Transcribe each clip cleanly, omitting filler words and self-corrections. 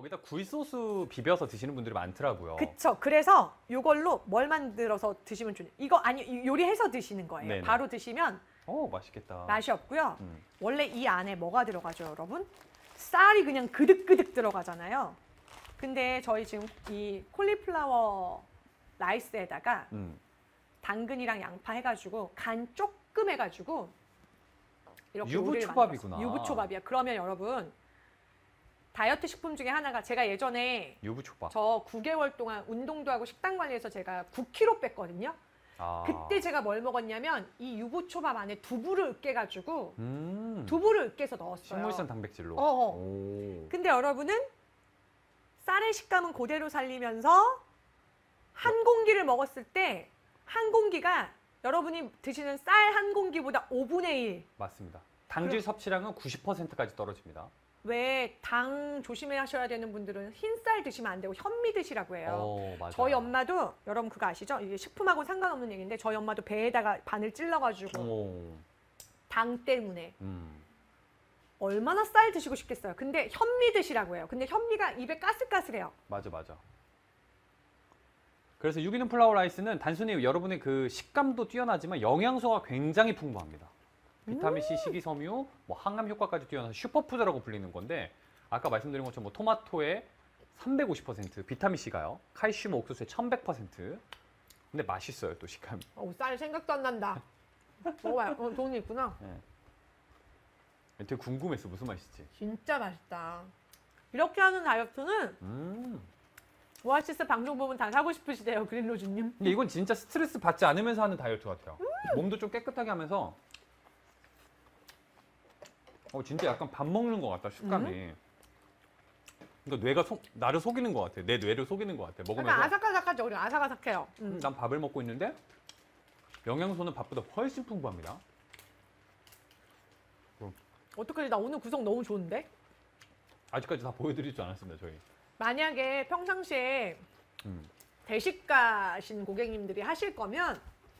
여기다 굴소스 비벼서 드시는 분들이 많더라고요. 그쵸. 그래서 이걸로 뭘 만들어서 드시면 좋냐. 이거 아니 요리해서 드시는 거예요. 네네. 바로 드시면 맛있겠다. 맛이 없고요. 음. 원래 이 안에 뭐가 들어가죠, 여러분? 쌀이 그냥 그득그득 들어가잖아요. 근데 저희 지금 이 콜리플라워 라이스에다가 당근이랑 양파 해가지고 간 조금 해가지고 이렇게 유부초밥이구나. 유부초밥이야. 그러면 여러분 다이어트 식품 중에 하나가 제가 예전에 유부초밥. 저 9개월 동안 운동도 하고 식단 관리해서 제가 9kg 뺐거든요. 그때 제가 뭘 먹었냐면 이 유부초밥 안에 두부를 으깨가지고 두부를 으깨서 넣었어요. 식물성 단백질로. 근데 여러분은 쌀의 식감은 그대로 살리면서 한 공기를 먹었을 때 한 공기가 여러분이 드시는 쌀 한 공기보다 5분의 1. 맞습니다. 당질 섭취량은 90%까지 떨어집니다. 왜 당 조심하셔야 되는 분들은 흰쌀 드시면 안 되고 현미 드시라고 해요. 맞아요. 저희 엄마도 여러분 그거 아시죠? 이게 식품하고 상관없는 얘기인데 저희 엄마도 배에다가 바늘 찔러가지고 당 때문에 얼마나 쌀 드시고 싶겠어요. 근데 현미 드시라고 해요. 근데 현미가 입에 까슬까슬해요. 맞아. 그래서 유기농 플라워 라이스는 단순히 여러분의 그 식감도 뛰어나지만 영양소가 굉장히 풍부합니다. 비타민 C, 식이섬유, 뭐 항암 효과까지 뛰어나서 슈퍼푸드라고 불리는 건데 아까 말씀드린 것처럼 뭐 토마토에 350%, 비타민 C가요. 칼슘 옥수수에 1100%. 근데 맛있어요, 또 식감이. 쌀 생각도 안 난다. 먹어봐요. 돈이 있구나. 네. 되게 궁금했어, 무슨 맛일지. 진짜 맛있다. 이렇게 하는 다이어트는 오아시스 방송 보면 다 사고 싶으시대요, 그린로즈님. 근데 이건 진짜 스트레스 받지 않으면서 하는 다이어트 같아요. 몸도 좀 깨끗하게 하면서 진짜 약간 밥 먹는 것 같다, 식감이. 그러니까 뇌가 나를 속이는 것 같아. 내 뇌를 속이는 것 같아. 먹으면서. 약간 아삭아삭하죠, 우리 아삭아삭해요. 난 밥을 먹고 있는데 영양소는 밥보다 훨씬 풍부합니다. 어떡하지? 나 오늘 구성 너무 좋은데? 아직까지 다 보여드리지 않았습니다, 저희. 만약에 평상시에 대식가신 고객님들이 하실 거면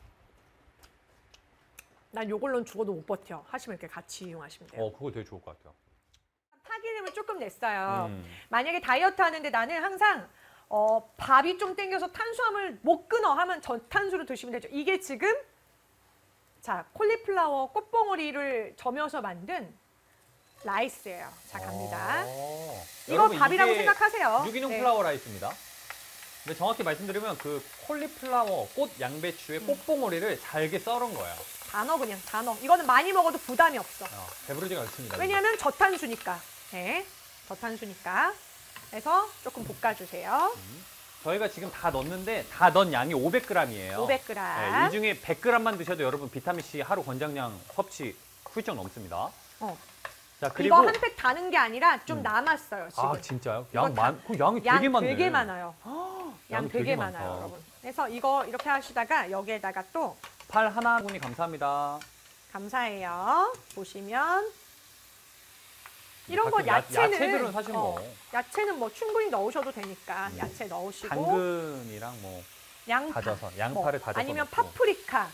난 요걸로는 죽어도 못 버텨. 하시면 이렇게 같이 이용하시면 돼요. 그거 되게 좋을 것 같아요. 파기름을 조금 냈어요. 만약에 다이어트 하는데 나는 항상 밥이 좀 땡겨서 탄수화물 못 끊어 하면 저탄수로 드시면 되죠. 이게 지금 자 콜리플라워 꽃봉오리를 저며서 만든 라이스예요. 자 갑니다. 이거 밥이라고 생각하세요. 유기농 플라워 라이스입니다. 근데 정확히 말씀드리면 그 콜리플라워, 꽃 양배추의 꽃봉오리를 잘게 썰은 거예요. 다 넣어 그냥 다 넣어. 이거는 많이 먹어도 부담이 없어. 배부르지가 않습니다. 왜냐하면 저탄수니까. 네, 저탄수니까. 해서 조금 볶아주세요. 저희가 지금 다 넣었는데 다 넣은 양이 500g이에요. 500g. 네, 이 중에 100g만 드셔도 여러분 비타민C 하루 권장량 섭취 훌쩍 넘습니다. 자, 그리고 이거 한 팩 다는 게 아니라 좀 남았어요, 지금. 진짜요? 이거 양이 되게 많네. 되게 많아요. 양 되게 많다. 많아요, 여러분. 그래서 이거 이렇게 하시다가 여기에다가 또 팔 하나 분이 감사합니다. 감사해요. 보시면 이런 거 야채는 야채들은 사실 야채는 뭐 충분히 넣으셔도 되니까 야채 넣으시고 당근이랑 양파 다져서 양파를 다져서 아니면 넣고. 파프리카.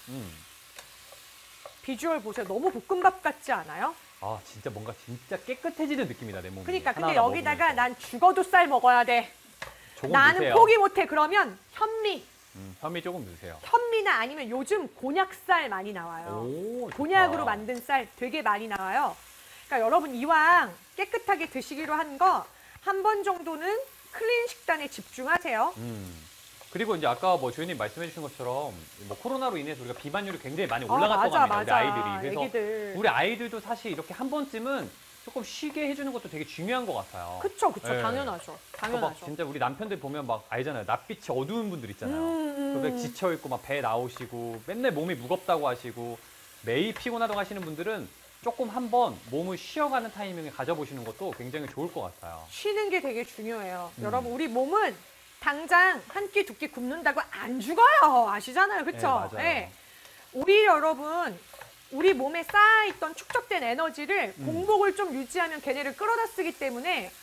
비주얼 보세요. 너무 볶음밥 같지 않아요? 진짜 뭔가 진짜 깨끗해지는 느낌이다, 내 몸이. 그러니까 근데 여기다가 난 죽어도 쌀 먹어야 돼. 조금 나는 드세요. 포기 못해. 그러면 현미. 현미 조금 넣으세요. 현미나 아니면 요즘 곤약쌀 많이 나와요. 곤약으로 만든 쌀 되게 많이 나와요. 그러니까 여러분 이왕 깨끗하게 드시기로 한 거 한 번 정도는 클린 식단에 집중하세요. 그리고 이제 아까 주인님 말씀해 주신 것처럼 코로나로 인해서 우리가 비만율이 굉장히 많이 올라갔던 겁니다. 우리 아이들이. 그래서 애기들. 우리 아이들도 사실 이렇게 한 번쯤은 조금 쉬게 해주는 것도 되게 중요한 것 같아요. 그쵸. 네. 당연하죠. 진짜 우리 남편들 보면 알잖아요. 낯빛이 어두운 분들 있잖아요. 그렇게 지쳐있고 배 나오시고 맨날 몸이 무겁다고 하시고 매일 피곤하다고 하시는 분들은 조금 한번 몸을 쉬어가는 타이밍을 가져보시는 것도 굉장히 좋을 것 같아요. 쉬는 게 되게 중요해요. 여러분 우리 몸은 당장 한 끼 두 끼 굶는다고 안 죽어요. 아시잖아요. 그쵸? 네, 맞아요. 네. 오히려 여러분 우리 몸에 쌓여있던 축적된 에너지를 공복을 좀 유지하면 걔네를 끌어다 쓰기 때문에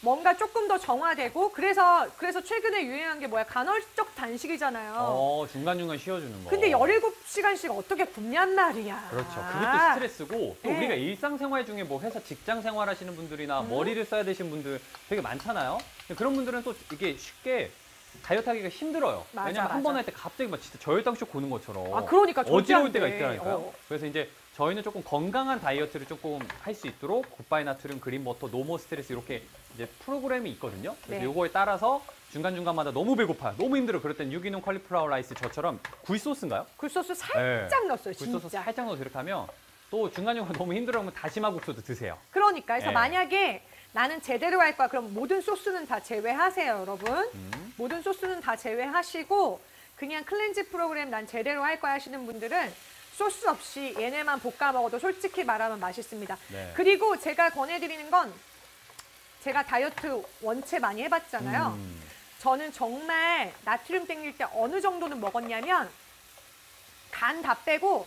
뭔가 조금 더 정화되고 그래서 최근에 유행한 게 뭐야? 간헐적 단식이잖아요. 중간중간 쉬어주는 거. 근데 17시간씩 어떻게 굶냔 말이야. 그렇죠. 그것도 스트레스고 또 네. 우리가 일상생활 중에 뭐 회사 직장 생활하시는 분들이나 머리를 써야 되신 분들 되게 많잖아요. 근데 그런 분들은 또 이게 쉽게 다이어트 하기가 힘들어요. 맞아, 왜냐면 한 맞아. 번 할 때 갑자기 막 진짜 저혈당쇼 고는 것처럼 아, 그러니까 절대 어지러울 안 때가 돼. 있더라니까요. 그래서 이제 저희는 조금 건강한 다이어트를 조금 할 수 있도록 굿바이 나트륨, 그린버터, 노모 스트레스 이렇게 이제 프로그램이 있거든요. 그래서 네. 요거에 따라서 중간중간마다 너무 배고파요. 너무 힘들어. 그럴 땐 유기농 컬리플라워 라이스 저처럼 굴소스인가요? 굴소스 살짝 넣었어요, 굴소스 진짜. 살짝 넣어서 이렇게 하면 또 중간중간 너무 힘들어하면 다시마 국수도 드세요. 그러니까 그래서 네. 만약에 나는 제대로 할 거야. 그럼 모든 소스는 다 제외하세요, 여러분. 모든 소스는 다 제외하시고 그냥 클렌즈 프로그램 난 제대로 할 거야 하시는 분들은 소스 없이 얘네만 볶아 먹어도 솔직히 말하면 맛있습니다. 네. 그리고 제가 권해드리는 건 제가 다이어트 원체 많이 해봤잖아요. 저는 정말 나트륨 땡길 때 어느 정도는 먹었냐면 간 다 빼고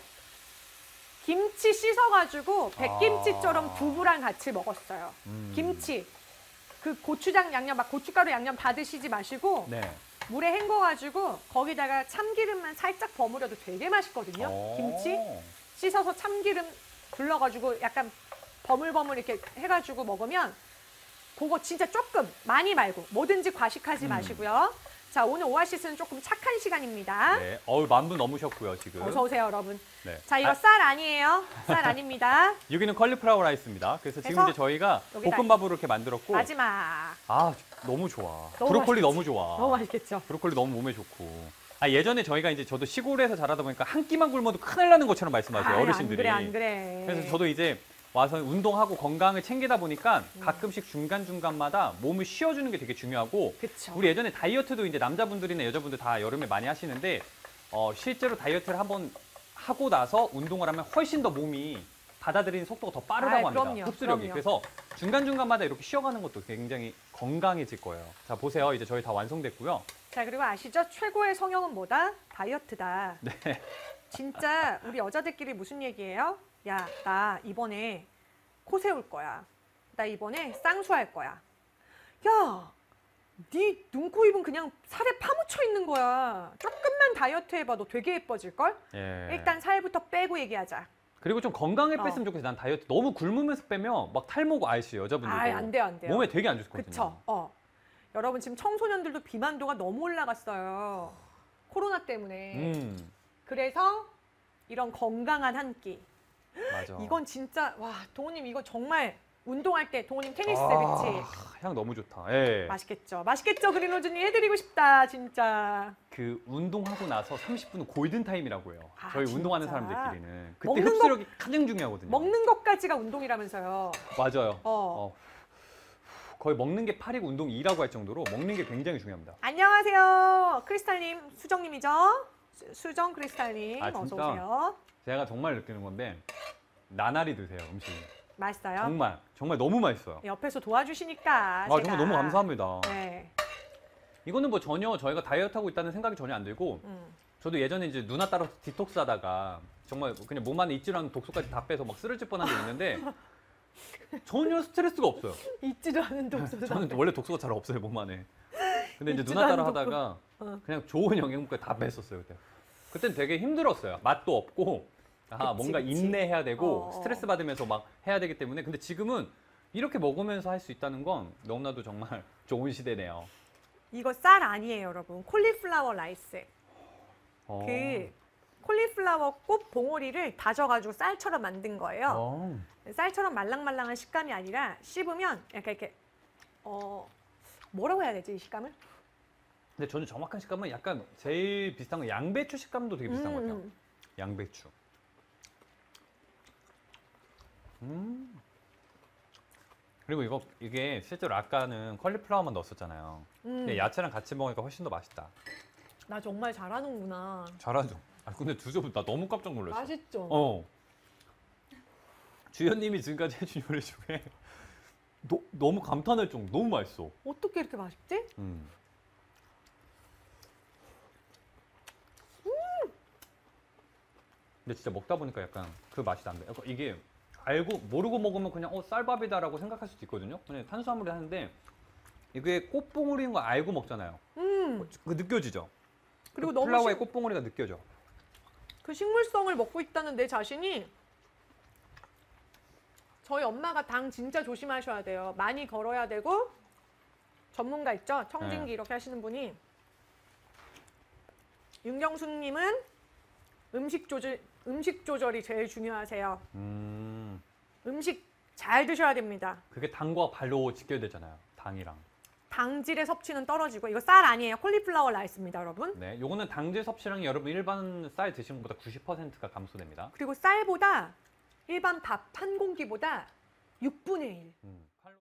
김치 씻어가지고 백김치처럼 두부랑 같이 먹었어요. 김치. 그 고추장 양념, 막 고춧가루 양념 다 드시지 마시고 네. 물에 헹궈가지고 거기다가 참기름만 살짝 버무려도 되게 맛있거든요. 김치. 씻어서 참기름 둘러가지고 약간 버물버물 이렇게 해가지고 먹으면 그거 진짜 조금, 많이 말고 뭐든지 과식하지 마시고요. 자, 오늘 오아시스는 조금 착한 시간입니다. 네. 만 분 넘으셨고요, 지금. 어서 오세요, 여러분. 네. 자, 이거 쌀 아니에요. 쌀 아닙니다. 여기는 컬리플라워 라이스입니다. 그래서 지금 그래서 이제 저희가 여기다 볶음밥으로 이렇게 만들었고 마지막. 아, 너무 좋아. 너무 브로콜리 맛있지? 너무 좋아. 너무 맛있겠죠? 브로콜리 너무 몸에 좋고. 아, 예전에 저희가 이제 저도 시골에서 자라다 보니까 한 끼만 굶어도 큰일 나는 것처럼 말씀하세요, 아이, 어르신들이. 안 그래. 그래서 저도 이제 와서 운동하고 건강을 챙기다 보니까 가끔씩 중간중간마다 몸을 쉬어주는 게 되게 중요하고 그쵸. 우리 예전에 다이어트도 이제 남자분들이나 여자분들 다 여름에 많이 하시는데 실제로 다이어트를 한번 하고 나서 운동을 하면 훨씬 더 몸이 받아들이는 속도가 더 빠르다고 합니다. 그럼요, 흡수력이. 그럼요. 그래서 중간중간마다 이렇게 쉬어가는 것도 굉장히 건강해질 거예요. 자, 보세요. 이제 저희 다 완성됐고요. 자, 그리고 아시죠? 최고의 성형은 뭐다? 다이어트다. 네. 진짜 우리 여자들끼리 무슨 얘기예요? 야, 나 이번에 코 세울 거야. 나 이번에 쌍수할 거야. 야, 네 눈, 코, 입은 그냥 살에 파묻혀 있는 거야. 조금만 다이어트 해봐. 너 되게 예뻐질걸? 예. 일단 살부터 빼고 얘기하자. 그리고 좀 건강하게 뺐으면 좋겠어요. 난 다이어트 너무 굶으면서 빼면 막 탈모고 아시죠, 여자분들도. 아, 안 돼요, 안 돼요. 몸에 되게 안 좋거든요. 그쵸? 여러분 지금 청소년들도 비만도가 너무 올라갔어요. 코로나 때문에. 그래서 이런 건강한 한 끼. 맞아. 이건 진짜 와, 동호님 이거 정말 운동할 때 동호님 테니스 아, 그치? 향 너무 좋다. 예. 맛있겠죠. 맛있겠죠. 그린오즈님 해드리고 싶다 진짜. 그 운동하고 나서 30분은 골든 타임이라고 해요. 아, 저희 진짜? 운동하는 사람들끼리는 그때 먹는 흡수력이 가장 중요하거든요. 먹는 것까지가 운동이라면서요. 맞아요. 어. 거의 먹는 게 8이고 운동이 2라고 할 정도로 먹는 게 굉장히 중요합니다. 안녕하세요. 크리스탈님, 수정님이죠? 수정 크리스탈님 아, 어서 진짜? 오세요. 제가 정말 느끼는 건데 나날이 드세요, 음식. 맛있어요? 정말 너무 맛있어요. 옆에서 도와주시니까. 아, 정말 너무 감사합니다. 네. 이거는 뭐 전혀 저희가 다이어트 하고 있다는 생각이 전혀 안 들고 저도 예전에 이제 누나 따라서 디톡스 하다가 정말 그냥 몸 안에 있지 않은 독소까지 다 빼서 막 쓰러질 뻔한 게 있는데 전혀 스트레스가 없어요. 있지도 않은 독소도. 저는 원래 독소가 잘 없어요, 몸 안에. 근데 이제 있지도 누나 따라 않은 독소. 하다가 어. 그냥 좋은 영양분까지 다 뺐었어요, 그때. 그땐 되게 힘들었어요. 맛도 없고 뭔가 그치. 인내해야 되고 어. 스트레스 받으면서 막 해야 되기 때문에 근데 지금은 이렇게 먹으면서 할 수 있다는 건 너무나도 정말 좋은 시대네요. 이거 쌀 아니에요, 여러분. 콜리플라워 라이스. 어. 그 콜리플라워 꽃 봉오리를 다져가지고 쌀처럼 만든 거예요. 어. 쌀처럼 말랑말랑한 식감이 아니라 씹으면 약간 이렇게 뭐라고 해야 되지, 이 식감을? 근데 저는 정확한 식감은 약간 제일 비슷한 건 양배추 식감도 되게 비슷한 것 같아요. 양배추. 그리고 이게 실제로 아까는 컬리플라워만 넣었었잖아요. 근데 야채랑 같이 먹으니까 훨씬 더 맛있다. 나 정말 잘하는구나. 잘하죠. 아 근데 드셔보 나 너무 깜짝 놀랐어. 맛있죠? 주연님이 지금까지 해준 요리 중에 너무 감탄할 정도 너무 맛있어. 어떻게 이렇게 맛있지? 근데 진짜 먹다 보니까 약간 그 맛이 난다. 약간 이게 알고 모르고 먹으면 그냥 쌀밥이다라고 생각할 수도 있거든요. 그냥 탄수화물이 하는데 이게 꽃봉오리인 거 알고 먹잖아요. 그 느껴지죠? 그리고 그 너무 플라워의 꽃봉오리가 느껴져. 그 식물성을 먹고 있다는 내 자신이 저희 엄마가 당 진짜 조심하셔야 돼요. 많이 걸어야 되고 전문가 있죠? 청진기 네. 이렇게 하시는 분이 윤경수님은 음식 조절이 제일 중요하세요. 음식 잘 드셔야 됩니다. 그게 당과 발로 지켜야 되잖아요. 당이랑. 당질의 섭취는 떨어지고 이거 쌀 아니에요. 콜리플라워 라이스입니다, 여러분. 네, 요거는 당질 섭취량이 여러분 일반 쌀 드시는 것보다 90%가 감소됩니다. 그리고 쌀보다 일반 밥 한 공기보다 6분의 1.